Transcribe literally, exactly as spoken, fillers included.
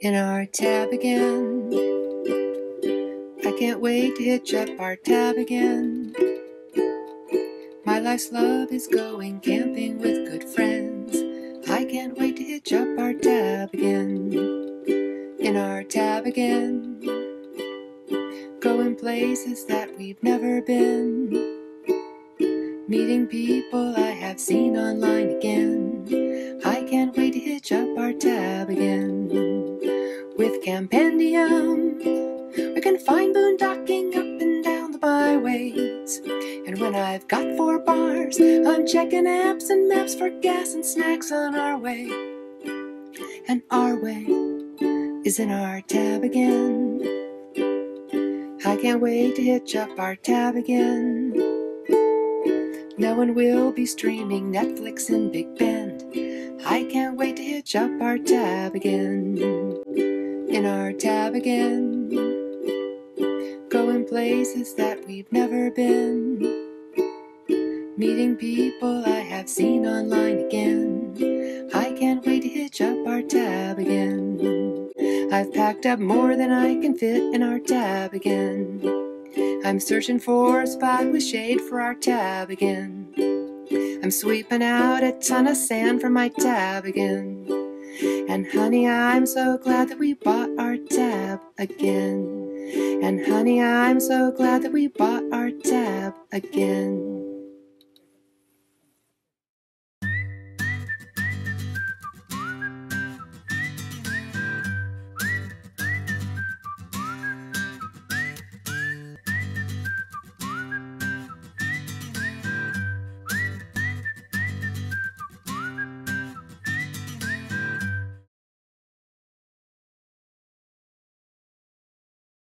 in our tab again. I can't wait to hitch up our tab again. My life's love is going camping with good friends. I can't wait to hitch up our tab again. In our tab again. Going places that we've never been. Meeting people I have seen online again. I can't wait to hitch up our tab again. With Campendium, we can find boondocking up and down the byways. And when I've got four bars, I'm checking apps and maps for gas and snacks on our way. And our way is in our tab again. I can't wait to hitch up our tab again. No one will be streaming Netflix in Big Bend. I can't wait to hitch up our tab again. In our tab again. Going places that we've never been. Meeting people I have seen online again. I can't wait to hitch up our tab again. I've packed up more than I can fit in our tab again. I'm searching for a spot with shade for our tab again. I'm sweeping out a ton of sand for my tab again. And honey, I'm so glad that we bought our tab again. And honey, I'm so glad that we bought our tab again.